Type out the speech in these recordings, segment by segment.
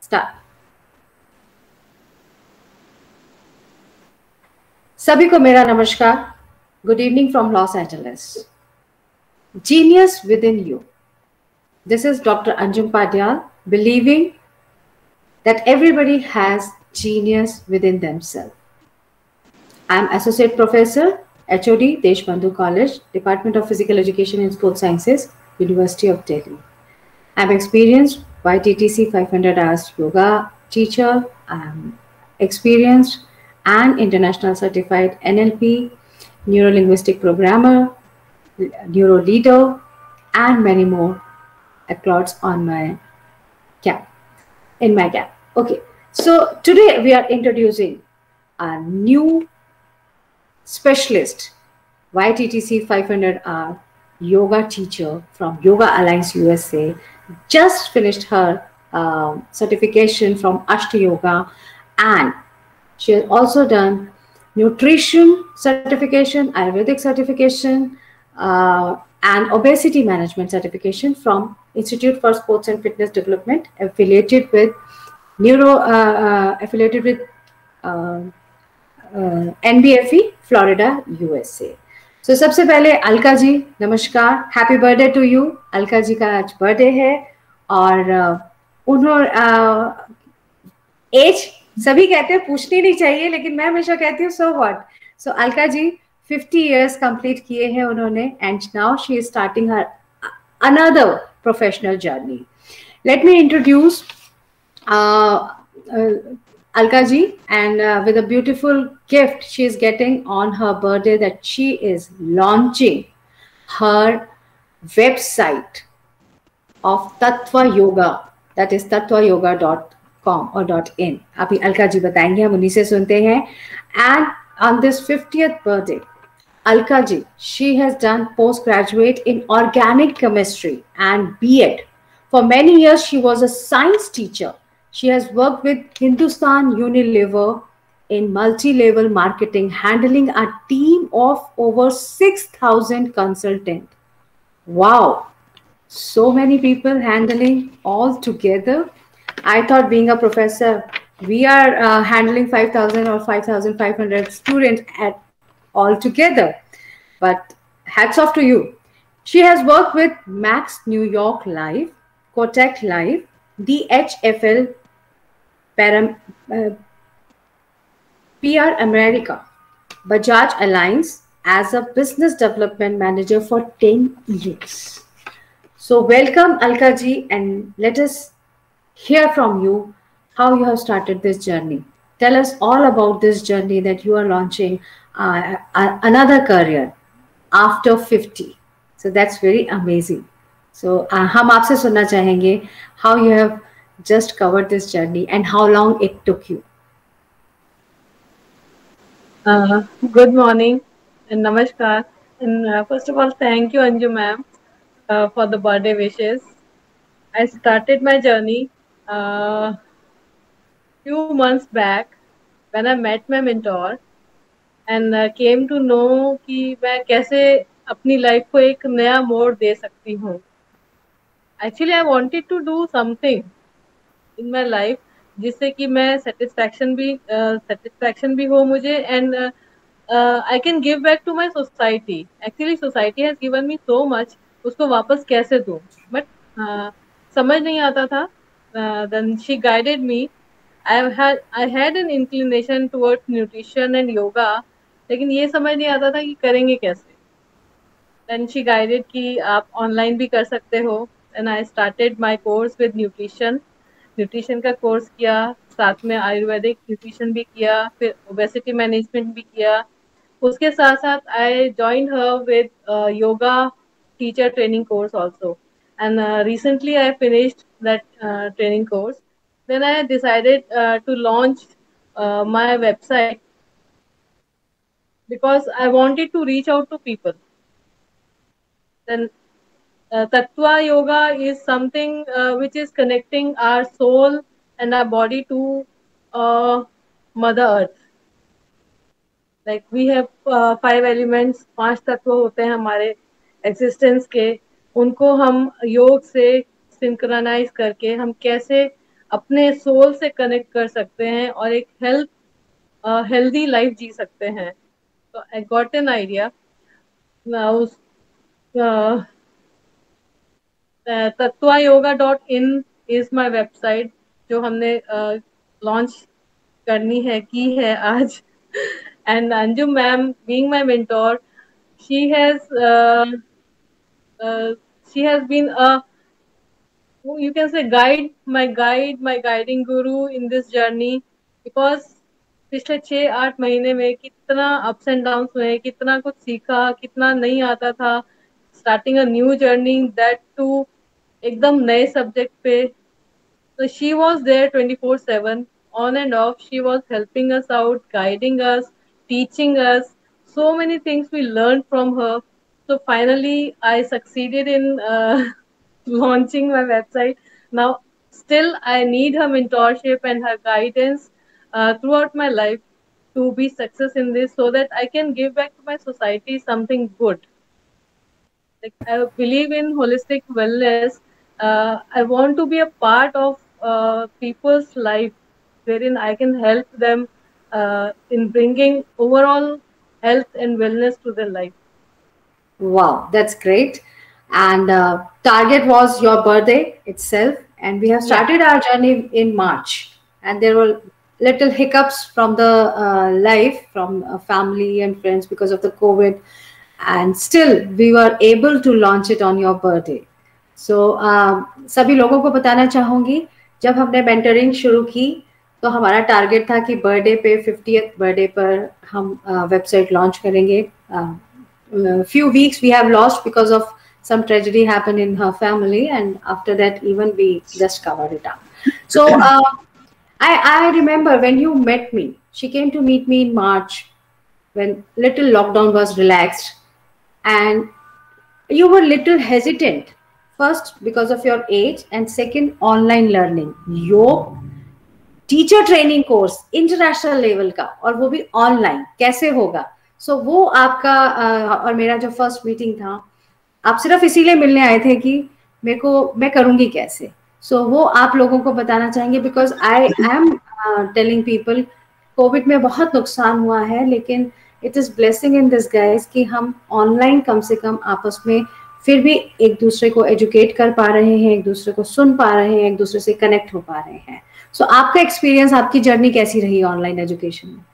Start. सभी को मेरा नमस्कार। Good evening from Los Angeles. Genius within you. This is Dr. Anjum Padyal, believing that everybody has genius within themselves. I am Associate Professor, HOD, Deshbandhu College, Department of Physical Education and Sports Sciences, University of Delhi. I am experienced YTTC 500 hours yoga teacher. I am experienced and international certified NLP, neuro-linguistic programmer, neuro leader, and many more accolades on my cap. Okay, so today we are introducing a new specialist, YTTC 500-hour yoga teacher from Yoga Alliance USA. Just finished her certification from Ashta Yoga, and she has also done nutrition certification, Ayurvedic certification, and obesity management certification from Institute for Sports and Fitness Development, affiliated with NBFE, Florida, USA. So सबसे पहले अलका जी नमस्कार, happy birthday to you. Alka ji का आज birthday है और उन्होंने as सभी कहते हैं पूछनी नहीं चाहिए, लेकिन मैं हमेशा कहती हूँ so what. So Alka ji 50 years complete किए हैं उन्होंने, and now she is starting her another professional journey. Let me introduce Alka ji, and with a beautiful gift she is getting on her birthday, that she is launching her website of Tattva Yoga, that is tattvayoga.com or .in. अभी अलका जी बताएंगे, हम उन्हीं से सुनते हैं. And on this 50th birthday, Alka ji, she has done postgraduate in organic chemistry and B.Ed. For many years she was a science teacher. She has worked with Hindustan Unilever in multi-level marketing, handling a team of over 6,000 consultants. Wow, so many people handling all together. I thought being a professor, we are handling 5,000 or 5,500 students at all together. But hats off to you. She has worked with Max New York Live, Kotak Live, DHFL, PR America, Bajaj Alliance as a business development manager for 10 years. So welcome Alka ji, and let us hear from you how you have started this journey. Tell us all about this journey that you are launching another career after 50. So that's very amazing. So हम आपसे सुनना चाहेंगे how you have just covered this journey and how long it took you. Good morning and namaskar. And first of all, thank you Anju ma'am for the birthday wishes. I started my journey few months back when I met my mentor and came to know कि मैं कैसे अपनी life को एक नया मोड़ दे सकती हूँ. Actually, I wanted to do something in my life जिससे कि मैं satisfaction भी हो मुझे, and I can give back to my society. Actually, society has given me so much. उसको वापस कैसे दूँ? But समझ नहीं आता था. Then she guided me. I had an inclination towards nutrition and yoga, लेकिन ये समझ नहीं आता था कि करेंगे कैसे. Then she guided कि आप online भी कर सकते हो. And I started my course with nutrition. Nutrition का कोर्स किया, साथ में आयुर्वेदिक न्यूट्रिशन भी किया, फिर ओबेसिटी मैनेजमेंट भी किया. उसके साथ साथ I join her with yoga teacher training course also, and recently I finished that training course. Then I decided to launch my website because I wanted to reach out to people. Then Tattva Yoga is something which is connecting our soul and our body to Mother Earth. Like we have 5 elements, 5 तत्व होते हैं हमारे existence के. उनको हम योग से synchronize करके हम कैसे अपने सोल से कनेक्ट कर सकते हैं और एक हेल्दी लाइफ जी सकते हैं। तो आई गॉट एन आइडिया उस tattvayoga.in इज माय वेबसाइट जो हमने लॉन्च करनी है की है आज। And Anjum ma'am being my mentor, she has she has been a, you can say, guide, my guiding guru in this journey, because पिछले 6-8 महीने में कितना अप्स एंड डाउन्स हुए, कितना कुछ सीखा, कितना नहीं आता था, starting a new journey, that too एकदम नए सब्जेक्ट पे। So she was there 24/7, on and off. She was helping us out, guiding us, teaching us. So many things we learned from her. So finally, I succeeded in launching my website. Now, still, I need her mentorship and her guidance throughout my life to be success in this, so that I can give back to my society something good. Like, I believe in holistic wellness. I want to be a part of people's life, wherein I can help them in bringing overall health and wellness to their life. Wow, that's great. And target was your birthday itself, and we have Yeah. started our journey in March. And there were little hiccups from the life, from family and friends because of the COVID, and still we were able to launch it on your birthday. So सभी लोगों को बताना चाहूंगी, जब हमने mentoring शुरू की तो हमारा टारगेट था कि बर्थडे पे 50th बर्थडे पर हम वेबसाइट लॉन्च करेंगे. Few weeks we have lost because of some tragedy happened in her family, and after that even we just covered it up. So I remember when you met me, she came to meet me in March when little lockdown was relaxed, and you were little hesitant, first because of your age, and second online learning, योग teacher training course international level का, और वो भी online कैसे होगा. सो वो आपका और मेरा जो फर्स्ट मीटिंग था, आप सिर्फ इसीलिए मिलने आए थे कि मेरे को मैं करूंगी कैसे. सो वो आप लोगों को बताना चाहेंगे, because I am telling people, COVID में बहुत नुकसान हुआ है, लेकिन it is blessing in this guys कि हम ऑनलाइन कम से कम आपस में फिर भी एक दूसरे को एजुकेट कर पा रहे हैं, एक दूसरे को सुन पा रहे हैं, एक दूसरे से कनेक्ट हो पा रहे हैं. सो आपका एक्सपीरियंस, आपकी जर्नी कैसी रही ऑनलाइन एजुकेशन में?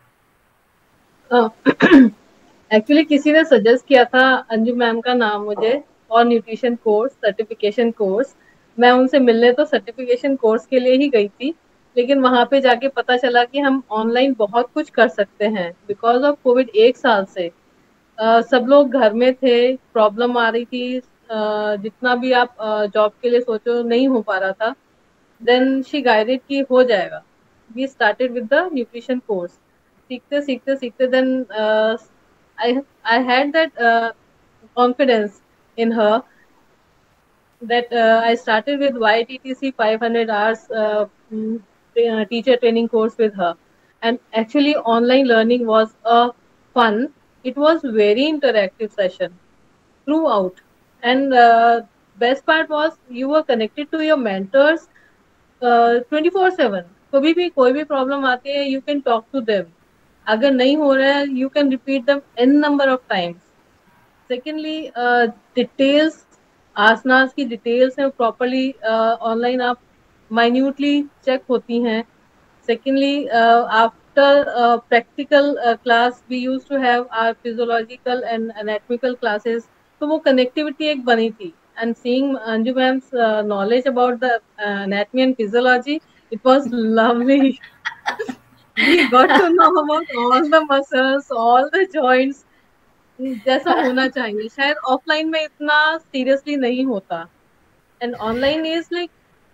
एक्चुअली किसी ने सजेस्ट किया था अंजू मैम का नाम मुझे, और न्यूट्रिशन कोर्स, सर्टिफिकेशन कोर्स. मैं उनसे मिलने तो सर्टिफिकेशन कोर्स के लिए ही गई थी, लेकिन वहां पे जाके पता चला कि हम ऑनलाइन बहुत कुछ कर सकते हैं. बिकॉज ऑफ कोविड 1 साल से सब लोग घर में थे, प्रॉब्लम आ रही थी, जितना भी आप जॉब के लिए सोचो नहीं हो पा रहा था. देन शी गाइडेड कि हो जाएगा. We started with the nutrition course. सीखते सीखते सीखते then I had that confidence in her, that I started with YTTC 500 hours teacher training course with her. And actually online learning was a fun. It was very interactive session throughout. And best part was you were connected to your mentors 24/7. कभी भी कोई भी problem आती है, you can talk to them. अगर नहीं हो रहा है, you can repeat them n number of times. Secondly, details, asanas की डिटेल्स हैं प्रॉपरली ऑनलाइन आप माइन्यूटली चेक होती हैं. Secondly, after practical class, we used to have our physiological and anatomical classes. तो वो connectivity एक बनी थी. And seeing Anju ma'am's knowledge about the anatomy and physiology, it was lovely. We got to know about all the muscles, all the joints, जैसा होना चाहिए. शायद offline में इतना सीरियसली नहीं होता. एंड ऑनलाइन इज लाइक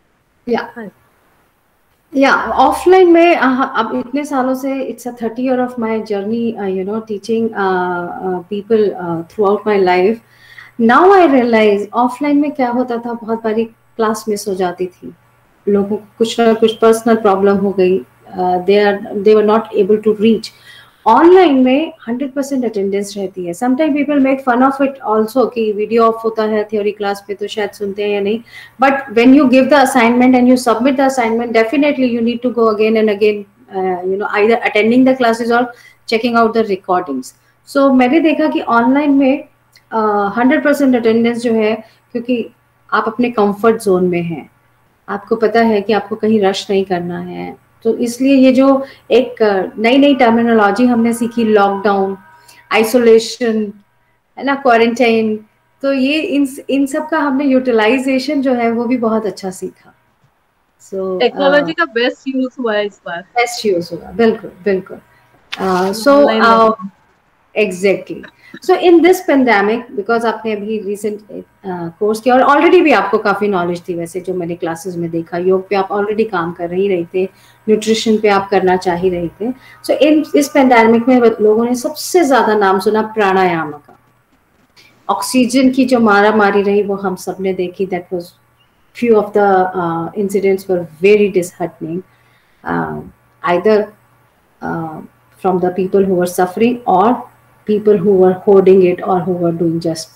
या ऑफलाइन में अब इतने सालों से, it's a 30 year of my journey, you know, teaching people throughout my life. Now I realize offline में क्या होता था, बहुत बारी क्लास मिस हो जाती थी, लोगों को कुछ ना कुछ पर्सनल प्रॉब्लम हो गई, they were not able to reach. Online में 100% अटेंडेंस रहती है. Sometime people make fun of it also कि वीडियो ऑफ होता है थ्योरी क्लास पे तो शायद सुनते हैं या नहीं, but when you give the assignment and you submit the assignment, definitely you need to go again and again, either attending the classes और checking out the recordings. So मैंने देखा कि ऑनलाइन में 100% अटेंडेंस जो है, क्योंकि आप अपने कंफर्ट जोन में हैं, आपको पता है कि आपको कहीं रश नहीं करना है, तो इसलिए ये जो एक नई नई टर्मिनोलॉजी हमने सीखी, लॉकडाउन, आइसोलेशन, है ना, क्वारंटाइन, तो ये इन सब का हमने यूटिलाइजेशन जो है वो भी बहुत अच्छा सीखा. सो टेक्नोलॉजी का बेस्ट यूज हुआ है इस बार, बेस्ट यूज हुआ, बिल्कुल बिल्कुल. So online learning. Exactly. So in this pandemic, because आपने अभी रिसेंट कोर्स किया और ऑलरेडी भी आपको काफी नॉलेज थी, वैसे जो मैंने क्लासेस में देखा, योग पे आप ऑलरेडी काम कर ही रहे थे, न्यूट्रिशन पे आप करना चाह ही रहे थे. सो इन इस पेंडेमिक में लोगों ने सबसे ज्यादा नाम सुना प्राणायाम का. ऑक्सीजन की जो मारा मारी रही वो हम सब ने देखी. That was few of the incidents were very disheartening, either uh, from the people who were suffering or people who were hoarding it or who were doing just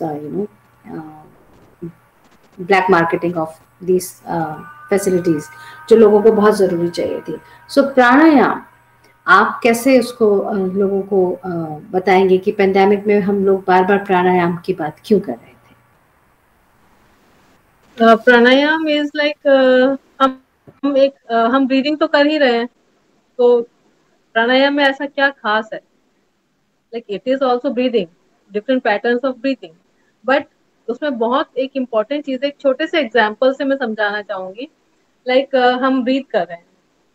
black marketing of these facilities जो लोगों को बहुत जरूरी चाहिए थी. सो प्राणायाम आप कैसे उसको लोगों को बताएंगे कि पेंडेमिक में हम लोग बार बार प्राणायाम की बात क्यों कर रहे थे? प्राणायाम इज लाइक हम ब्रीदिंग तो कर ही रहे हैं, तो प्राणायाम में ऐसा क्या खास है? Like it is also breathing, different patterns of breathing, but उसमें बहुत एक इम्पॉर्टेंट चीज, एक छोटे से एग्जाम्पल से मैं समझाना चाहूंगी. लाइक हम ब्रीथ कर रहे हैं,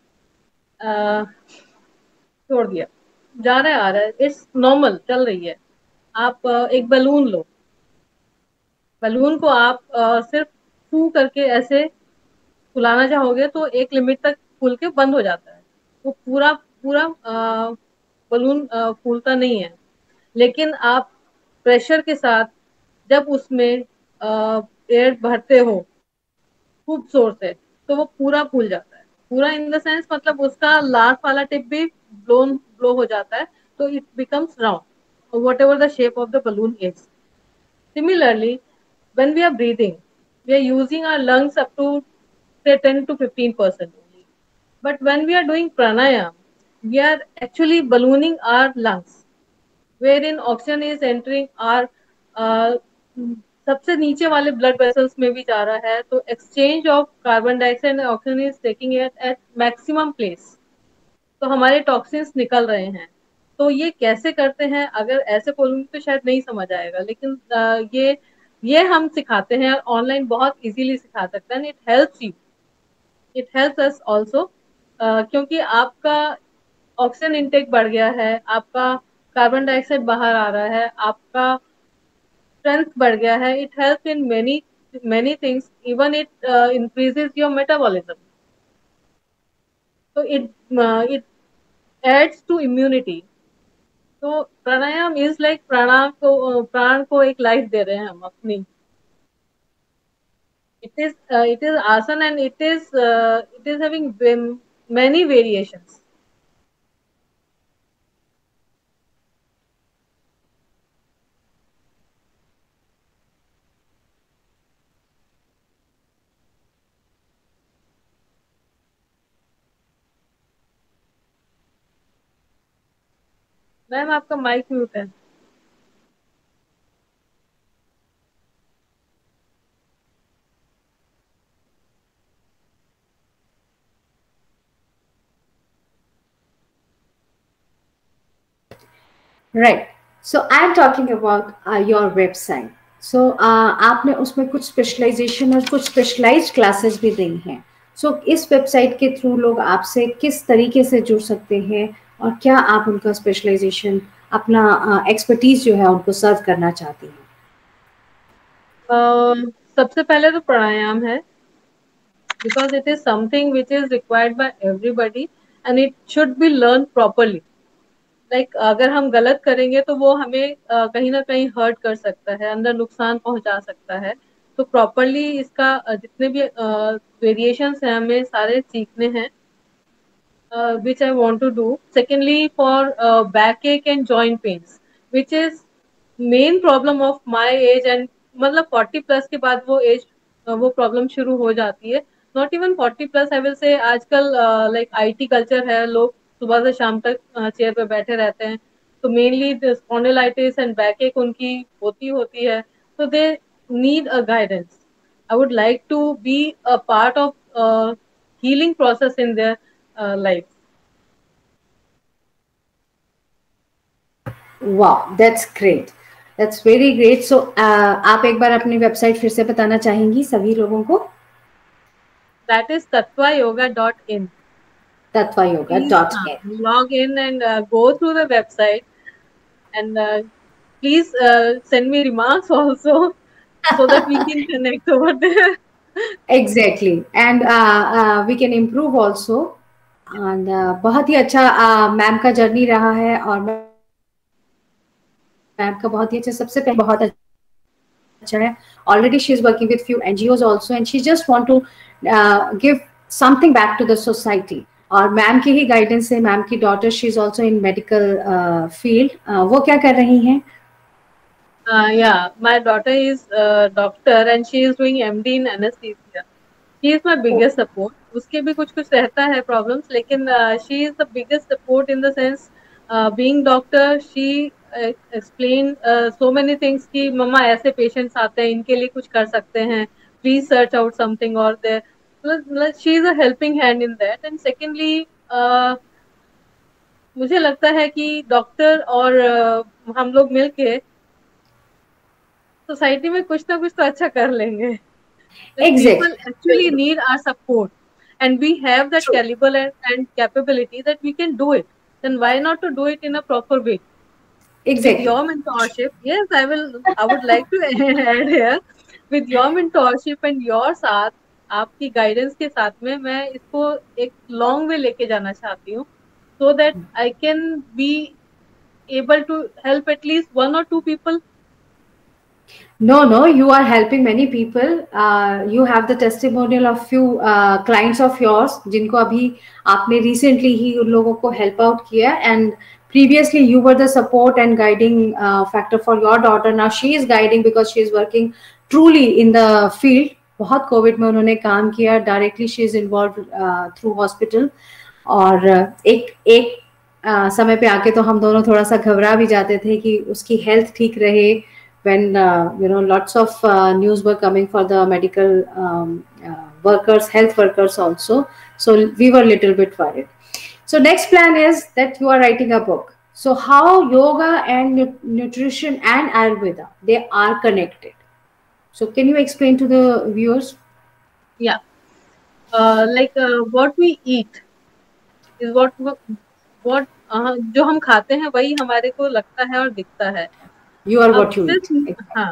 छोड़ दिया, जा रहा है आ रहा है, इट्स नॉर्मल, चल रही है. आप एक बलून लो, बलून को आप सिर्फ फू करके ऐसे फुलाना चाहोगे तो एक लिमिट तक फूल के बंद हो जाता है, वो पूरा पूरा बलून फूलता नहीं है. लेकिन आप प्रेशर के साथ जब उसमें एयर भरते हो खूब जोर से, तो वो पूरा फूल जाता है. पूरा इन द सेंस मतलब उसका लास्ट वाला टिप भी ब्लो हो जाता है, तो it becomes round, whatever the shape of the balloon is. Similarly, when we are breathing, we are using our lungs up to say 10 to 15% only. But when we are doing pranayam, we are actually ballooning our lungs, wherein oxygen is entering our सबसे नीचे वाले blood vessels में भी जा रहा है, तो exchange of carbon dioxide and oxygen is taking it at maximum place, तो हमारे टॉक्सिन्स निकल रहे हैं. तो ये कैसे करते हैं, अगर ऐसे बोलूंगी तो शायद नहीं समझ आएगा, लेकिन ये हम सिखाते हैं, ऑनलाइन बहुत इजीली सिखा सकते हैं. It helps you, it helps us also, क्योंकि आपका ऑक्सीजन इनटेक बढ़ गया है, आपका कार्बन डाइऑक्साइड बाहर आ रहा है, आपका स्ट्रेंथ बढ़ गया है. It helps in many many things, even it increases your metabolism. तो इट एड्स टू इम्यूनिटी. तो प्राणायाम इज लाइक प्राण को एक लाइफ दे रहे हैं हम अपनी. It is asana and it is having many variations. Ma'am आपका माइक म्यूट है. Right. So I am talking about your website. So आपने उसमें कुछ स्पेशलाइजेशन और कुछ स्पेशलाइज्ड क्लासेस भी दी हैं. सो इस वेबसाइट के थ्रू लोग आपसे किस तरीके से जुड़ सकते हैं और क्या आप उनका स्पेशलाइजेशन, अपना एक्सपर्टीज जो है उनको सर्व करना चाहती हैं? सबसे पहले तो प्राणायाम है, because it is something which is required by everybody and it should be learned properly. Like अगर हम गलत करेंगे तो वो हमें कहीं ना कहीं हर्ट कर सकता है, अंदर नुकसान पहुंचा सकता है. तो प्रॉपरली इसका जितने भी वेरिएशंस हैं हमें सारे सीखने हैं. which I want to do. Secondly, for backache and joint pains, which is main problem of my age, and मतलब 40 प्लस के बाद वो एज वो प्रॉब्लम शुरू हो जाती है. Not even 40 plus, I will say आजकल लाइक आईटी कल्चर है, लोग सुबह से शाम तक चेयर पे बैठे रहते हैं, तो मेनली स्पॉन्डिलाइटिस एंड बैकएक उनकी होती है, तो they need a guidance. I would like to be a part of healing process in their life. वाह, that's great, that's very great. So आप एक बार अपनी वेबसाइट फिर से बताना चाहेंगी सभी लोगों को? That is tattvayoga.in. Please tattvayoga.in. log in and go through the website, and please send me remarks also so that we can connect over there. Exactly, and we can improve also. And बहुत ही अच्छा ma'am का journey रहा है, और ma'am का बहुत ही अच्छा, सबसे पहले बहुत अच्छा है. Already she is working with few NGOs also, and she just want to give something back to the society. और मैम की ही गाइडेंस है. मैम की daughter, she is also in medical field. वो क्या कर रही हैं? Yeah, my daughter is a doctor and she is doing MD in anesthesia. She is my biggest support. उसके भी कुछ कुछ रहता है problems, लेकिन she is the biggest support in the sense being doctor. She explain so many things कि मम्मा ऐसे patients आते हैं, इनके लिए कुछ कर सकते हैं, please search out something or there. She is a helping hand in that. And secondly, मुझे लगता है कि डॉक्टर और हम लोग मिलके सोसाइटी में कुछ ना कुछ तो अच्छा कर लेंगे. Like people actually Exactly. need our support, and we have that True. caliber and capability that we can do it. Then why not to do it in a proper way? With Exactly. your mentorship, yes, I would like to add here, with your mentorship and your साथ, आपकी guidance के साथ में मैं इसको एक long way लेके जाना चाहती हूँ, so that I can be able to help at least one or two people. No, no, you are helping many people. You have the testimonial of few clients of yours, जिनको अभी आपने recently ही उन लोगों को help out किया, and previously you were the support and guiding factor for your daughter. Now she is guiding because she is working truly in the field. बहुत COVID में उन्होंने काम किया. Directly she is involved through hospital. और एक एक समय पे आके तो हम दोनों थोड़ा सा घबरा भी जाते थे कि उसकी हेल्थ ठीक रहे, when lots of news were coming for the medical workers, health workers also. So we were a little bit worried. So next plan is that you are writing a book. So how yoga and nutrition and Ayurveda, they are connected? So can you explain to the viewers? Yeah, like what we eat is what जो हम खाते हैं वही हमारे को लगता है और दिखता है. You are अब what you eat. सिर्फ हाँ,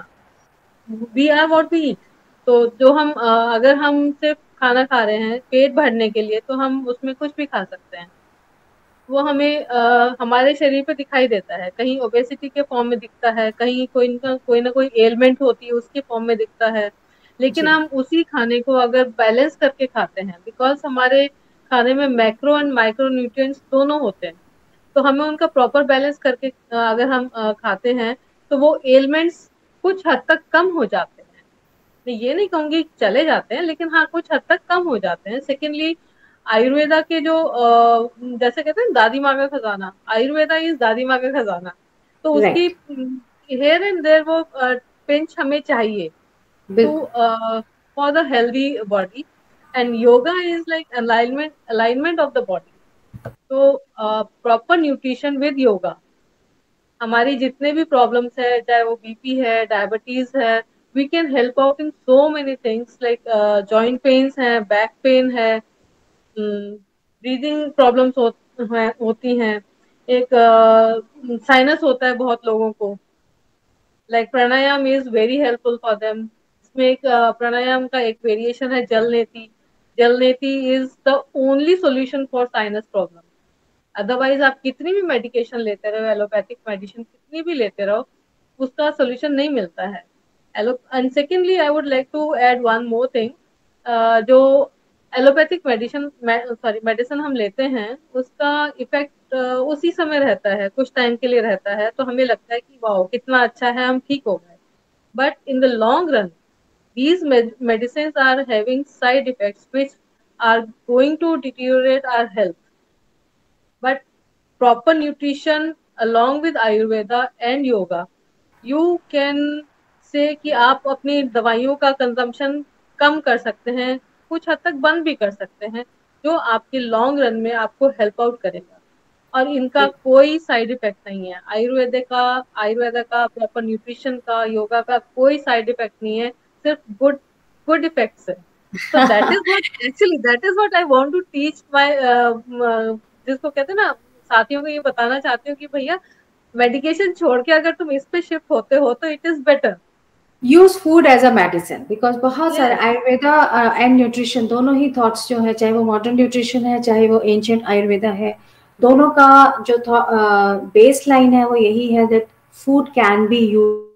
we are what we eat. तो जो हम अगर हम सिर्फ खाना खा रहे हैं पेट भरने के लिए, तो हम उसमें कुछ भी खा सकते हैं. वो हमें हमारे शरीर पे दिखाई देता है, कहीं ओबेसिटी के फॉर्म में दिखता है, कहीं कोई ना कोई एलिमेंट होती है उसके फॉर्म में दिखता है. लेकिन जी. हम उसी खाने को अगर बैलेंस करके खाते हैं, बिकॉज हमारे खाने में मैक्रो एंड माइक्रो न्यूट्रिएंट्स दोनों होते हैं, तो हमें उनका प्रॉपर बैलेंस करके अगर हम खाते हैं, तो वो एलिमेंट्स कुछ हद तक कम हो जाते हैं. मैं ये नहीं कहूंगी चले जाते हैं, लेकिन हाँ कुछ हद तक कम हो जाते हैं. सेकेंडली, आयुर्वेदा के जो जैसे कहते हैं दादी माँ का खजाना, आयुर्वेदा इज दादी माँ का खजाना, तो उसकी Right. हेयर एंड देयर वो पिंच हमें चाहिए टू बिल्कुल. For the healthy body. And yoga is like alignment of the body. तो प्रॉपर न्यूट्रिशन विद योगा हमारी जितने भी प्रॉब्लम्स है, चाहे वो बीपी है, डायबिटीज है, we can help out in so many things. Like joint pains है, बैक पेन है, ब्रीदिंग प्रॉब्लम्स होती हैं, एक साइनस होता है बहुत लोगों को. Like pranayama is very helpful for them. इसमें एक प्राणायाम का एक वेरिएशन है जल neti. Jal neti is the only solution for sinus problem. Otherwise आप कितनी भी मेडिकेशन लेते रहो, एलोपैथिक मेडिसिन कितनी भी लेते रहो, उसका सोल्यूशन नहीं मिलता है. And secondly, I would like to add one more thing. जो एलोपैथिक मेडिसिन हम लेते हैं, उसका इफेक्ट उसी समय रहता है, कुछ टाइम के लिए रहता है, तो हमें लगता है कि वाह कितना अच्छा है, हम ठीक हो गए। But in the long run these medicines are having side effects which are going to deteriorate our health. But proper nutrition along with Ayurveda and yoga, you can say कि आप अपनी दवाइयों का कंजम्पशन कम कर सकते हैं, कुछ हद तक बंद भी कर सकते हैं, जो आपके लॉन्ग रन में आपको हेल्प आउट करेगा। और इनका कोई साइड इफेक्ट नहीं है। आयुर्वेदा का प्रॉपर न्यूट्रिशन का, योगा का कोई साइड इफेक्ट नहीं है, सिर्फ गुड गुड इफेक्ट्स है। So that is what I want to teach my जिसको कहते हैं ना, साथियों को ये बताना चाहती हूँ कि भैया मेडिकेशन छोड़ के अगर तुम इस पे शिफ्ट होते हो तो it is better. Use food as a medicine, because बहुत सारे यस आयुर्वेदा एंड न्यूट्रिशन दोनों ही थॉट्स जो है, चाहे वो मॉडर्न न्यूट्रिशन है चाहे वो एंशियंट आयुर्वेदा है, दोनों का जो बेस लाइन है वो यही है that food can be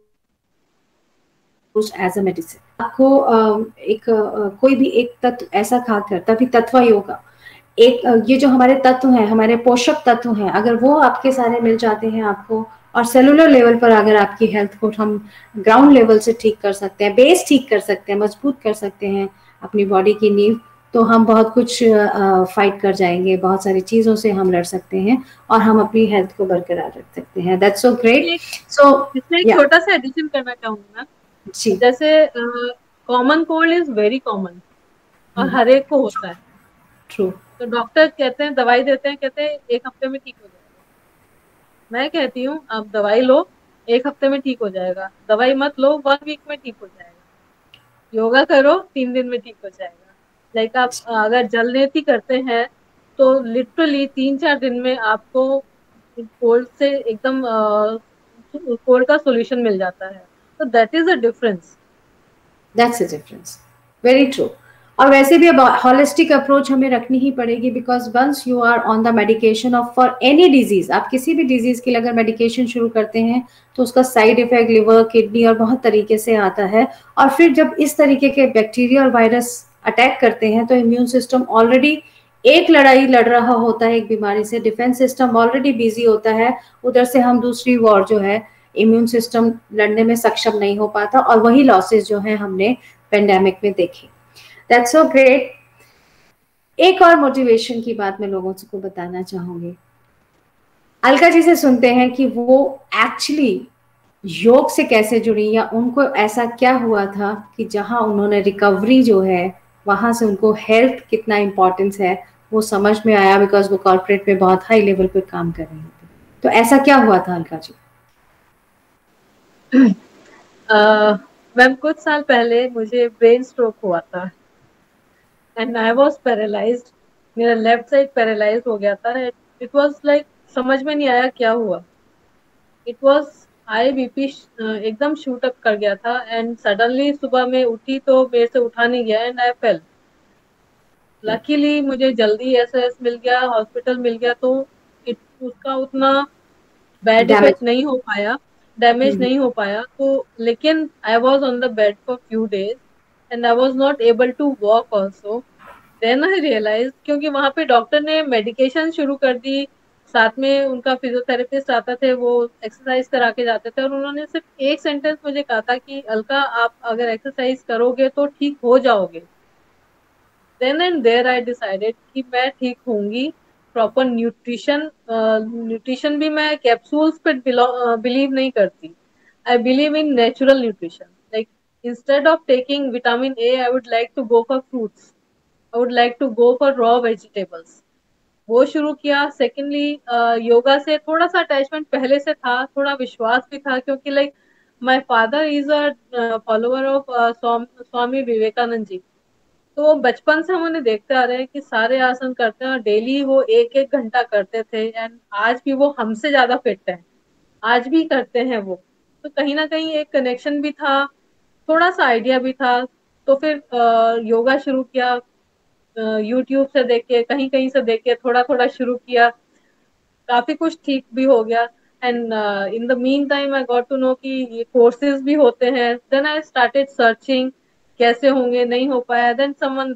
use as a medicine. आपको कोई भी एक तत्व ऐसा खाकर, तभी तत्व योगा एक ये जो हमारे तत्व हैं, हमारे पोषक तत्व हैं, अगर वो आपके सारे मिल जाते हैं आपको, और सेलुलर लेवल पर अगर आपकी हेल्थ को हम ग्राउंड लेवल से ठीक कर सकते हैं, बेस ठीक कर सकते हैं, मजबूत कर सकते हैं अपनी बॉडी की नींव, तो हम बहुत कुछ फाइट कर जाएंगे, बहुत सारी चीजों से हम लड़ सकते हैं और हम अपनी हेल्थ को बरकरार रख सकते हैं। That's so great. सो इसमें एक या छोटा सा एडिशन करना चाहूंगी मैं। जी, जैसे common cold is very common और हर एक को होता है। ट्रू। तो डॉक्टर कहते हैं, दवाई देते हैं, कहते हैं 1 हफ्ते में ठीक हो जाएगा। मैं कहती हूँ आप दवाई लो, 1 हफ्ते में ठीक हो जाएगा। दवाई मत लो, 1 वीक में ठीक हो जाएगा। योगा करो, 3 दिन में ठीक हो जाएगा। लाइक आप अगर जलनेती करते हैं तो लिटरली 3-4 दिन में आपको कोल्ड से एकदम कोल्ड का सोल्यूशन मिल जाता है। तो that is a difference. That's a difference, very true. और वैसे भी अब होलिस्टिक अप्रोच हमें रखनी ही पड़ेगी, because once you are on the medication off for any disease, आप किसी भी डिजीज के लिए अगर मेडिकेशन शुरू करते हैं तो उसका साइड इफेक्ट लिवर, किडनी और बहुत तरीके से आता है। और फिर जब इस तरीके के बैक्टीरिया और वायरस अटैक करते हैं तो इम्यून सिस्टम ऑलरेडी एक लड़ाई लड़ रहा होता है एक बीमारी से, डिफेंस सिस्टम ऑलरेडी बिजी होता है, उधर से हम दूसरी वॉर जो है इम्यून सिस्टम लड़ने में सक्षम नहीं हो पाता, और वही लॉसेस जो है हमने पेंडेमिक में देखे। That's so great. एक और मोटिवेशन की बात मैं लोगों को बताना चाहूंगी। अलका जी से सुनते हैं कि वो एक्चुअली योग से कैसे जुड़ी, या उनको ऐसा क्या हुआ था कि जहां उन्होंने रिकवरी जो है वहां से उनको हेल्थ कितना इंपॉर्टेंस है वो समझ में आया, बिकॉज वो कॉर्पोरेट में बहुत हाई लेवल पे काम कर रहे थे। तो ऐसा क्या हुआ था अलका जी? मैम कुछ साल पहले मुझे ब्रेन स्ट्रोक हुआ था एंड आई वाज पैरालाइज्ड। मेरा लेफ्ट साइड पैरालाइज हो गया था। इट वाज लाइक समझ में नहीं आया क्या हुआ। इट वाज हाई बीपी, एकदम शूट अप कर गया था एंड सडनली सुबह में उठी तो मेरे से उठा नहीं गया एंड आई फेल। लकीली मुझे जल्दी एसओएस मिल गया, हॉस्पिटल मिल गया, तो उसका उतना बैड डैमेज। इफेक्ट नहीं हो पाया, डैमेज नहीं हो पाया। तो लेकिन I was on the bed for few days and I was not able to walk also. Then I realize, क्योंकि वहां पे डॉक्टर ने मेडिकेशन शुरू कर दी, साथ में उनका फिजियोथेरेपिस्ट आते थे, वो एक्सरसाइज करा के जाते थे, और उन्होंने सिर्फ एक सेंटेंस मुझे कहा था कि अलका आप अगर एक्सरसाइज करोगे तो ठीक हो जाओगे। Then and there I decided कि मैं ठीक होंगी। प्रॉपर न्यूट्रिशन भी मैं कैप्सूल्स पे बिलीव नहीं करती। I believe in natural nutrition. Like instead of taking vitamin A I would like to go for fruits, I would like to go for raw vegetables. वो शुरू किया। सेकेंडली योगा से थोड़ा सा अटैचमेंट पहले से था, थोड़ा विश्वास भी था, क्योंकि like my father is a follower of Swami Vivekananda ji. तो बचपन से हम उन्हें देखते आ रहे हैं कि सारे आसन करते हैं और डेली वो 1-1 घंटा करते थे एंड आज भी वो हमसे ज्यादा फिट है, आज भी करते हैं वो। तो कहीं ना कहीं एक कनेक्शन भी था, थोड़ा सा आइडिया भी था। तो फिर योगा शुरू किया, यूट्यूब से देख के, कहीं कहीं से देख के थोड़ा थोड़ा शुरू किया। काफी कुछ ठीक भी हो गया and in the mean time I got to know कि ये कोर्सेज भी होते हैं। देन आई स्टार्टेड सर्चिंग कैसे होंगे, नहीं हो पाया, then someone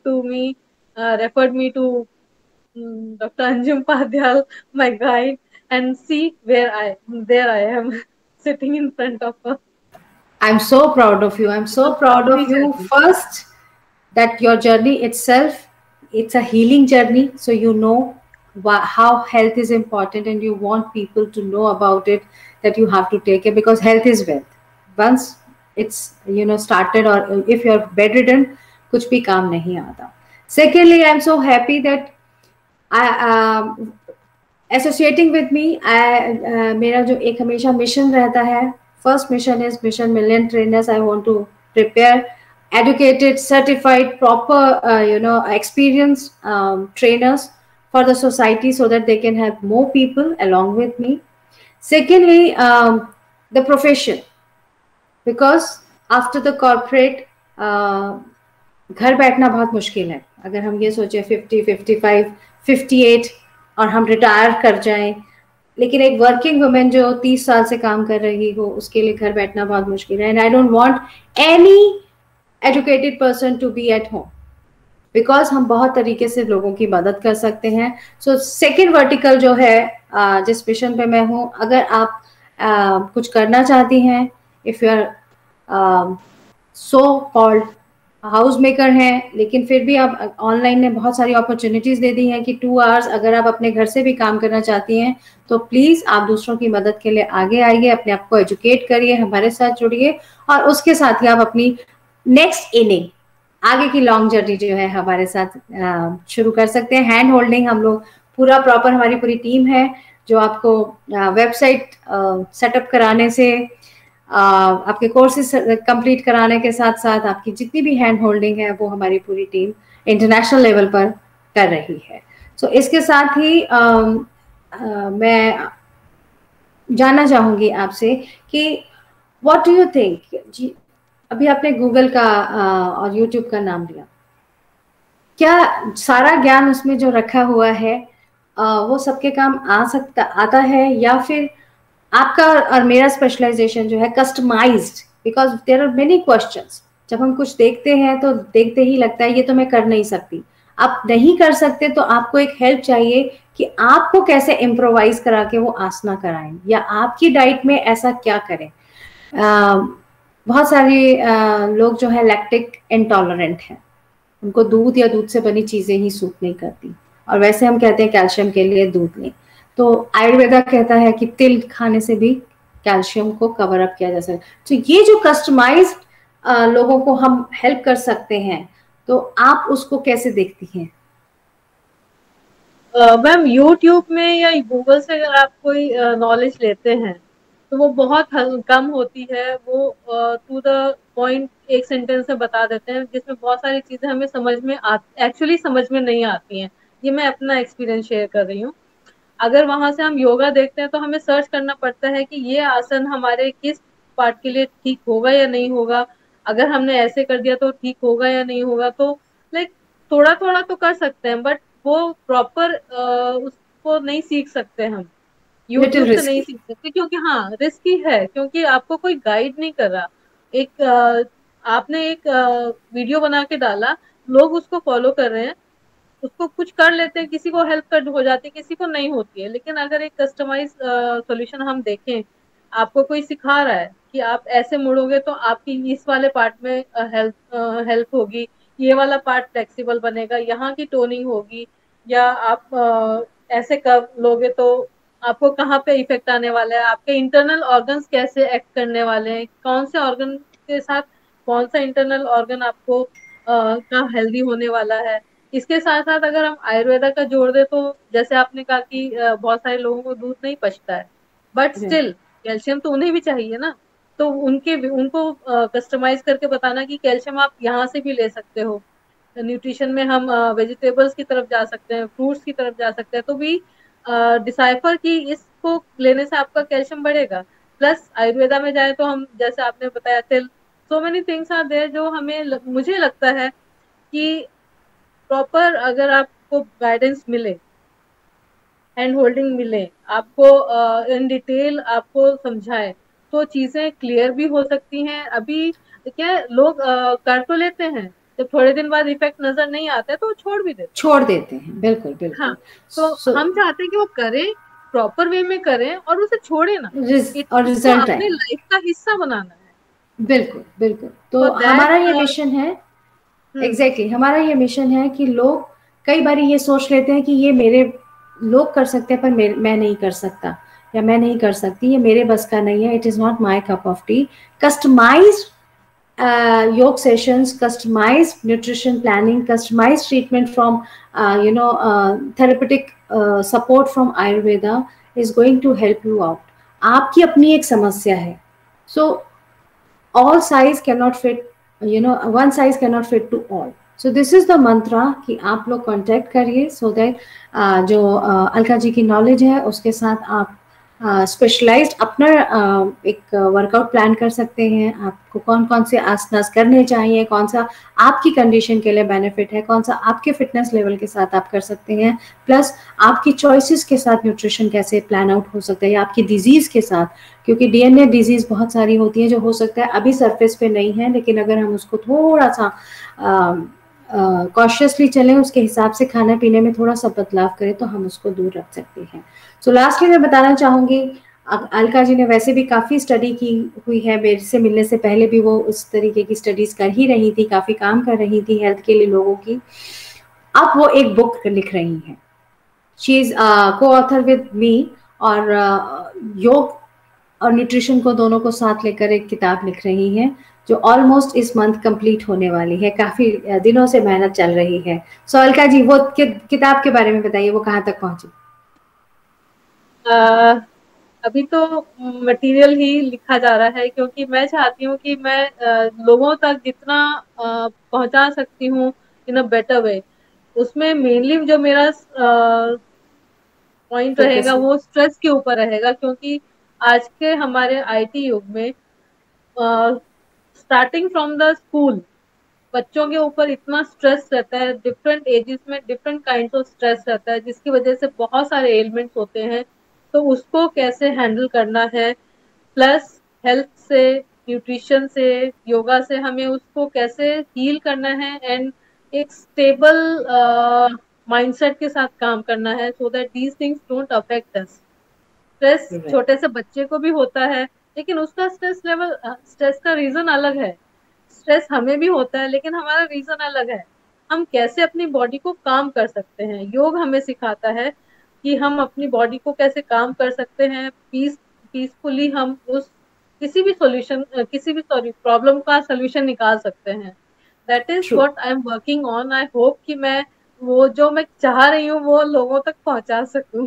referred me to Dr. Anjum Padhyal, my guide, and see there I am sitting in front of her. I'm so proud of you. I'm so proud Lovely of you. journey. First, that your journey itself, it's a healing journey. So you know how health is important, and you want people to know about it, that you have to take it, because health is wealth. Once it's started, or if you're bedridden, कुछ भी काम नहीं आता. Secondly, I'm so happy that I associating with me. मेरा जो एक हमेशा mission रहता है, first mission is mission million trainers. I want to prepare educated, certified, proper, experienced trainers for the society, so that they can help more people along with me. Secondly, the profession, because after the corporate, घर बैठना बहुत मुश्किल है. अगर हम ये सोचे 50, 55, 58 और हम रिटायर कर जाएं, लेकिन एक वर्किंग वुमेन जो 30 साल से काम कर रही हो, उसके लिए घर बैठना बहुत मुश्किल है. And I don't want any educated person to be at home, because हम बहुत तरीके से लोगों की मदद कर सकते हैं. सो सेकेंड वर्टिकल जो है, जिस मिशन पे मैं हूँ, अगर आप कुछ करना चाहती हैं, if you are so called house maker हैं, लेकिन फिर भी आप ऑनलाइन ने बहुत सारी अपॉर्चुनिटीज दे दी हैं कि 2 आवर्स अगर आप अपने घर से भी काम करना चाहती हैं, तो प्लीज आप दूसरों की मदद के लिए आगे आइए, अपने आप को एजुकेट करिए, हमारे साथ जुड़िए, और उसके साथ ही आप अपनी नेक्स्ट इनिंग, आगे की लॉन्ग जर्नी जो है हमारे साथ शुरू कर सकते हैं. हैंड होल्डिंग हम लोग पूरा प्रॉपर, हमारी पूरी टीम है जो आपको वेबसाइट सेटअप कराने से, आपके कोर्सेज कंप्लीट कराने के साथ साथ आपकी जितनी भी हैंड होल्डिंग है, वो हमारी पूरी टीम इंटरनेशनल लेवल पर कर रही है. सो इसके साथ ही मैं जानना चाहूंगी आपसे कि व्हाट डू यू थिंक जी. अभी आपने गूगल का और यूट्यूब का नाम लिया, क्या सारा ज्ञान उसमें जो रखा हुआ है वो सबके काम आता है, या फिर आपका और मेरा स्पेशलाइजेशन जो है customized, because there are many questions. जब हम कुछ देखते हैं तो देखते ही लगता है ये तो मैं कर नहीं सकती. आप नहीं कर सकते तो आपको एक हेल्प चाहिए कि आपको कैसे इम्प्रोवाइज करा के वो आसना कराएं, या आपकी डाइट में ऐसा क्या करें. बहुत सारे लोग जो है लैक्टिक इंटॉलरेंट हैं, उनको दूध या दूध से बनी चीजें ही सूट नहीं करती, और वैसे हम कहते हैं कैल्शियम के लिए दूध लें. तो आयुर्वेदा कहता है कि तिल खाने से भी कैल्शियम को कवर अप किया जा सकता है. तो ये जो कस्टमाइज लोगों को हम हेल्प कर सकते हैं, तो आप उसको कैसे देखती हैं? मैम यूट्यूब में या गूगल से अगर आप कोई नॉलेज लेते हैं तो वो बहुत कम होती है. वो टू द पॉइंट एक सेंटेंस में बता देते हैं, जिसमें बहुत सारी चीजें हमें एक्चुअली समझ में नहीं आती हैं. ये मैं अपना एक्सपीरियंस शेयर कर रही हूँ. अगर वहां से हम योगा देखते हैं तो हमें सर्च करना पड़ता है कि ये आसन हमारे किस पार्ट के लिए ठीक होगा या नहीं होगा, अगर हमने ऐसे कर दिया तो ठीक होगा या नहीं होगा. तो लाइक थोड़ा थोड़ा तो कर सकते हैं, बट वो प्रॉपर उसको नहीं सीख सकते हम. यूट्यूब से नहीं सीख सकते, क्योंकि हाँ रिस्की है, क्योंकि आपको कोई गाइड नहीं कर रहा. आपने एक वीडियो बना के डाला, लोग उसको फॉलो कर रहे हैं, उसको कुछ कर लेते हैं, किसी को हेल्प कर हो जाती है, किसी को नहीं होती है. लेकिन अगर एक कस्टमाइज सॉल्यूशन हम देखें, आपको कोई सिखा रहा है कि आप ऐसे मुड़ोगे तो आपकी इस वाले पार्ट में हेल्प होगी, ये वाला पार्ट फ्लेक्सिबल बनेगा, यहाँ की टोनिंग होगी, या आप ऐसे कर लोगे तो आपको कहाँ पे इफेक्ट आने वाला है, आपके इंटरनल ऑर्गन्स कैसे एक्ट करने वाले हैं, कौन से ऑर्गन के साथ कौन सा इंटरनल ऑर्गन आपको का हेल्दी होने वाला है. इसके साथ साथ अगर हम आयुर्वेदा का जोड़ दे तो जैसे आपने कहा कि बहुत सारे लोगों को दूध नहीं पचता है, बट स्टिल कैल्शियम तो उन्हें भी चाहिए ना. तो उनको कस्टमाइज करके बताना कि कैल्शियम आप यहाँ से भी ले सकते हो. न्यूट्रिशन में हम वेजिटेबल्स की तरफ जा सकते हैं, फ्रूट्स की तरफ जा सकते हैं, तो भी डिसाइफर की इसको लेने से आपका कैल्शियम बढ़ेगा. प्लस आयुर्वेदा में जाए तो हम जैसे आपने बताया तिल, so many things are there जो मुझे लगता है कि प्रॉपर अगर आपको गाइडेंस मिले, हैंड होल्डिंग मिले, आपको इन डिटेल आपको समझाए, तो चीजें क्लियर भी हो सकती हैं. अभी क्या है, लोग कर तो लेते हैं, जब थोड़े दिन बाद इफेक्ट नजर नहीं आता है तो वो छोड़ भी देते छोड़ देते हैं, बिल्कुल हैं। हाँ, बिल्कुल। तो सो हम चाहते हैं कि वो करें, प्रॉपर वे में करें और उसे छोड़े ना, और उसको रिजल्ट अपने आए, लाइफ का हिस्सा बनाना है। बिल्कुल बिल्कुल। तो फॉर दैट हमारा ये मिशन है, हम्म एग्जैक्टली हमारा ये मिशन है कि लोग कई बार ये सोच लेते हैं कि ये मेरे लोग कर सकते हैं पर मैं नहीं कर सकता या मैं नहीं कर सकती, ये मेरे बस का नहीं है, it is not my cup of tea. Customized yoga sessions, customized nutrition planning, customized treatment from therapeutic support from Ayurveda is going to help you out. आपकी अपनी एक समस्या है, so all size cannot fit, one size cannot fit to all. So this is the mantra कि आप लोग contact करिए so that जो अलका जी की नॉलेज है उसके साथ आप स्पेशलाइज्ड अपना एक वर्कआउट प्लान कर सकते हैं। आपको कौन कौन से आसनास करने चाहिए, कौन सा आपकी कंडीशन के लिए बेनिफिट है, कौन सा आपके फिटनेस लेवल के साथ आप कर सकते हैं, प्लस आपकी चॉइसेस के साथ न्यूट्रिशन कैसे प्लान आउट हो सकता है या आपकी डिजीज के साथ, क्योंकि डीएनए डिजीज बहुत सारी होती है जो हो सकता है अभी सरफेस पे नहीं है, लेकिन अगर हम उसको थोड़ा सा कॉशियसली चलें, उसके हिसाब से खाने पीने में थोड़ा सा बदलाव करें तो हम उसको दूर रख सकते हैं। सो लास्टली मैं बताना चाहूंगी, अलका जी ने वैसे भी काफी स्टडी की हुई है, मेरे से मिलने से पहले भी वो उस तरीके की स्टडीज कर ही रही थी, काफी काम कर रही थी हेल्थ के लिए लोगों की। अब वो एक बुक लिख रही हैं, she is co author with me, और योग और न्यूट्रिशन को दोनों को साथ लेकर एक किताब लिख रही हैं जो ऑलमोस्ट इस मंथ कंप्लीट होने वाली है, काफी दिनों से मेहनत चल रही है। सो अलका जी वो किताब के बारे में बताइए, वो कहाँ तक पहुंची? अभी तो मटेरियल ही लिखा जा रहा है, क्योंकि मैं चाहती हूँ कि मैं लोगों तक जितना पहुंचा सकती हूँ इन अ बेटर वे, उसमें मेनली जो मेरा पॉइंट फोकस रहेगा है। वो स्ट्रेस के ऊपर रहेगा, क्योंकि आज के हमारे आईटी युग में स्टार्टिंग फ्रॉम द स्कूल बच्चों के ऊपर इतना स्ट्रेस रहता है, डिफरेंट एजेस में डिफरेंट काइंड ऑफ स्ट्रेस रहता है, जिसकी वजह से बहुत सारे एलिमेंट्स होते हैं। तो उसको कैसे हैंडल करना है, प्लस हेल्थ से, न्यूट्रिशन से, योगा से हमें उसको कैसे हील करना है, एंड एक स्टेबल माइंडसेट के साथ काम करना है, so that these things don't affect us. Stress छोटे से बच्चे को भी होता है, लेकिन उसका स्ट्रेस लेवल, स्ट्रेस का रीजन अलग है। स्ट्रेस हमें भी होता है, लेकिन हमारा रीजन अलग है। हम कैसे अपनी बॉडी को काम कर सकते हैं, योग हमें सिखाता है कि हम अपनी बॉडी को कैसे काम कर सकते हैं, पीसफुली हम उस किसी भी सॉल्यूशन, किसी भी सॉरी प्रॉब्लम का सोल्यूशन निकाल सकते हैं। That is true. What I am working on. I hope कि मैं वो जो मैं चाह रही हूँ वो लोगों तक पहुंचा सकूं।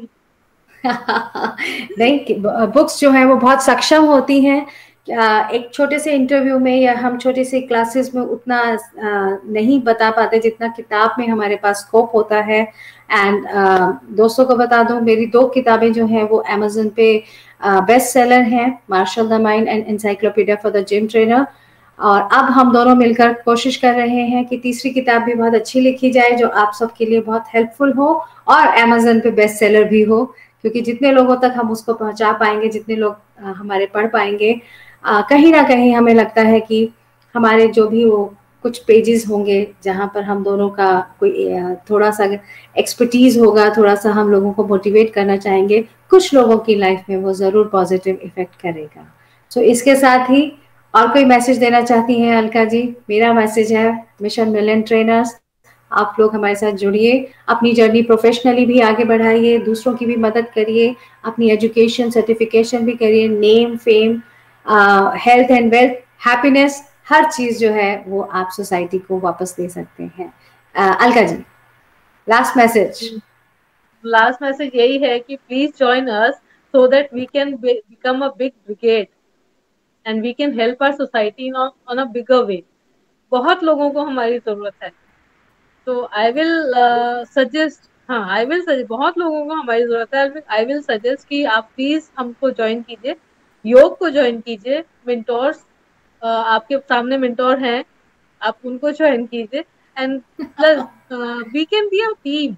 नहीं, बुक्स जो है वो बहुत सक्षम होती हैं। एक छोटे से इंटरव्यू में या हम छोटे से क्लासेस में उतना नहीं बता पाते जितना किताब में हमारे पास स्कोप होता है। एंड दोस्तों को बता दूं, मेरी 2 किताबें जो हैं वो अमेजन पे बेस्ट सेलर हैं, marshal the mind and encyclopedia for the gym trainer. और अब हम दोनों मिलकर कोशिश कर रहे हैं कि तीसरी किताब भी बहुत अच्छी लिखी जाए जो आप सबके लिए बहुत हेल्पफुल हो और अमेजन पे बेस्ट सेलर भी हो, क्योंकि जितने लोगों तक हम उसको पहुंचा पाएंगे, जितने लोग हमारे पढ़ पाएंगे, कहीं ना कहीं हमें लगता है कि हमारे जो भी वो कुछ पेजेस होंगे जहां पर हम दोनों का कोई थोड़ा सा एक्सपर्टीज होगा, थोड़ा सा हम लोगों को मोटिवेट करना चाहेंगे, कुछ लोगों की लाइफ में वो जरूर पॉजिटिव इफेक्ट करेगा। सो इसके साथ ही और कोई मैसेज देना चाहती हैं अलका जी? मेरा मैसेज है, मिशन मिलियन ट्रेनर्स, आप लोग हमारे साथ जुड़िए, अपनी जर्नी प्रोफेशनली भी आगे बढ़ाइए, दूसरों की भी मदद करिए, अपनी एजुकेशन सर्टिफिकेशन भी करिए, name fame, health and wealth, happiness, हर चीज जो है वो आप सोसाइटी को वापस दे सकते हैं। Alka ji, last message. Last message यही है कि please join us so that we can become a big brigade and we can help our society on a bigger way. बहुत लोगों को हमारी जरूरत है, तो आई विल सजेस्ट, हाँ आई विल सजेस्ट, बहुत लोगों को हमारी जरूरत है, आई विल सजेस्ट कि आप प्लीज हमको ज्वाइन कीजिए, योग को ज्वाइन कीजिए। मेंटोर्स आपके सामने मेंटोर हैं, आप उनको ज्वाइन कीजिए, and plus we can be a team.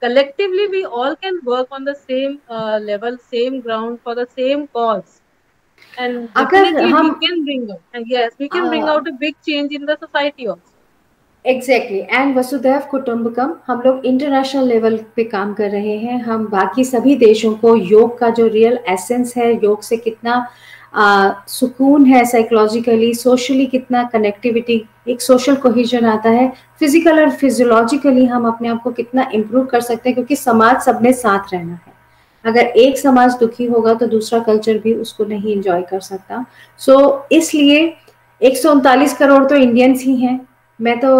Collectively, we all can work on the same level, same ground for the same cause. And अगर definitely we हम can bring out, and yes, we can bring out a big change in the society also. Exactly and वसुधैव कुटुंबकम हम लोग international level पे काम कर रहे हैं। हम बाकी सभी देशों को योग का जो रियल एसेंस है, योग से कितना सुकून है, साइकोलॉजिकली सोशली कितना कनेक्टिविटी, एक सोशल कोहिजन आता है, फिजिकल और फिजियोलॉजिकली हम अपने आप को कितना इम्प्रूव कर सकते हैं, क्योंकि समाज सबने साथ रहना है। अगर एक समाज दुखी होगा तो दूसरा कल्चर भी उसको नहीं एंजॉय कर सकता। सो इसलिए 139 करोड़ तो इंडियंस ही हैं। मैं तो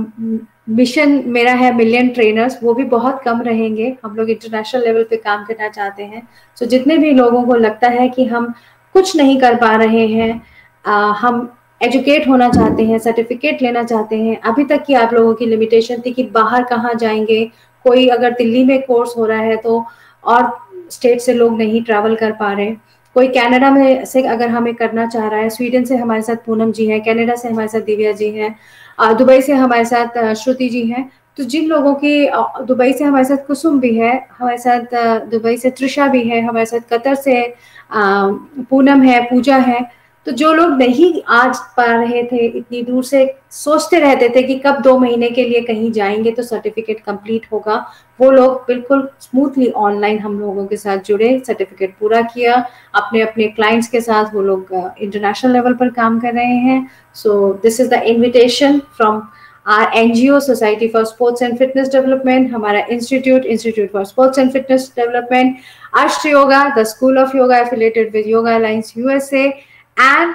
मिशन मेरा है मिलियन ट्रेनर्स, वो भी बहुत कम रहेंगे। हम लोग इंटरनेशनल लेवल पे काम करना चाहते हैं। सो जितने भी लोगों को लगता है कि हम कुछ नहीं कर पा रहे हैं, हम एजुकेट होना चाहते हैं, सर्टिफिकेट लेना चाहते हैं। अभी तक की आप लोगों की लिमिटेशन थी कि बाहर कहाँ जाएंगे, कोई अगर दिल्ली में कोर्स हो रहा है तो और स्टेट से लोग नहीं ट्रैवल कर पा रहे, कोई कनाडा में से अगर हमें करना चाह रहा है, स्वीडन से हमारे साथ पूनम जी हैं, कनाडा से हमारे साथ दिव्या जी हैं, दुबई से हमारे साथ श्रुति जी हैं। तो जिन लोगों की दुबई से हमारे साथ कुसुम भी है, हमारे साथ दुबई से त्रिशा भी है, हमारे साथ कतर से पूनम है, पूजा है। तो जो लोग नहीं आज पा रहे थे, इतनी दूर से सोचते रहते थे कि कब 2 महीने के लिए कहीं जाएंगे तो सर्टिफिकेट कंप्लीट होगा, वो लोग बिल्कुल स्मूथली ऑनलाइन हम लोगों के साथ जुड़े, सर्टिफिकेट पूरा किया, अपने अपने क्लाइंट्स के साथ वो लोग इंटरनेशनल लेवल पर काम कर रहे हैं। So this is the invitation from our NGO, society for sports and fitness development, हमारा institute for sports and fitness development, Ashtra Yoga, the School of Yoga affiliated with Yoga Alliance USA, and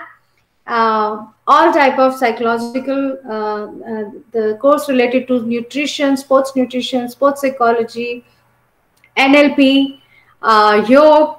all type of psychological, the course related to nutrition, sports psychology, NLP, yoga,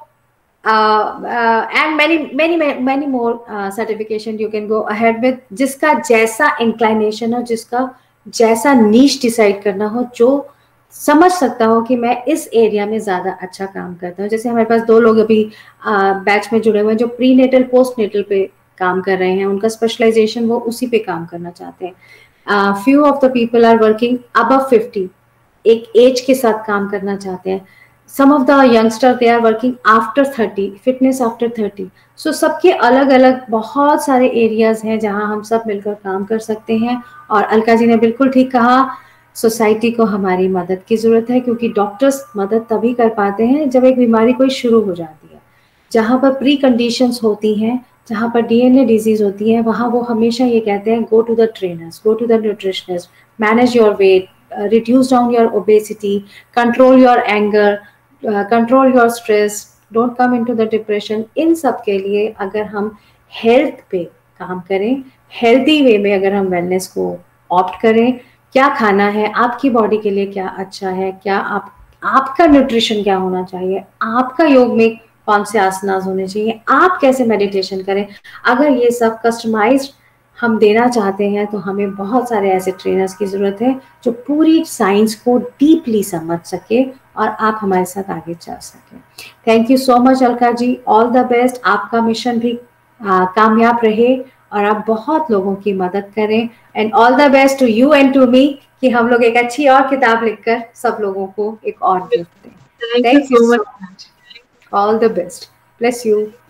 and many more certification you can go ahead with, जिसका जैसा inclination हो, जिसका जैसा niche decide करना हो, जो समझ सकता हो कि मैं इस एरिया में ज्यादा अच्छा काम करता हूँ। जैसे हमारे पास 2 लोग अभी बैच में जुड़े हुए हैं जो प्री नेटल पोस्ट नेटल पे काम कर रहे हैं, उनका स्पेशलाइजेशन वो उसी पे काम करना चाहते हैं। Few of the people are working above 50, एक एज के साथ काम करना चाहते हैं। Some of the youngster they are working after 30, fitness after 30। So सबके अलग अलग बहुत सारे एरियाज हैं जहां हम सब मिलकर काम कर सकते हैं। और अलका जी ने बिल्कुल ठीक कहा, सोसाइटी को हमारी मदद की जरूरत है, क्योंकि डॉक्टर्स मदद तभी कर पाते हैं जब एक बीमारी कोई शुरू हो जाती है। जहाँ पर प्री कंडीशंस होती हैं, जहाँ पर डीएनए डिजीज होती है, वहाँ वो हमेशा ये कहते हैं go to the trainers, go to the nutritionist, manage your weight, reduce down your obesity, control your anger, control your stress, don't come into the depression. इन सब के लिए अगर हम हेल्थ पे काम करें, हेल्दी वे में अगर हम वेलनेस को ऑप्ट करें, क्या खाना है, आपकी बॉडी के लिए क्या अच्छा है, क्या आपका न्यूट्रिशन क्या होना चाहिए, आपका योग में कौन से आसनास होने चाहिए, आप कैसे मेडिटेशन करें, अगर ये सब कस्टमाइज्ड हम देना चाहते हैं तो हमें बहुत सारे ऐसे ट्रेनर्स की जरूरत है जो पूरी साइंस को डीपली समझ सके और आप हमारे साथ आगे चल सके। Thank you so much Alka ji, all the best. आपका मिशन भी कामयाब रहे और आप बहुत लोगों की मदद करें। And all the best to you and to me, कि हम लोग एक अच्छी और किताब लिखकर सब लोगों को एक और गिफ्ट दें। Thank you so much. All the best. Bless you.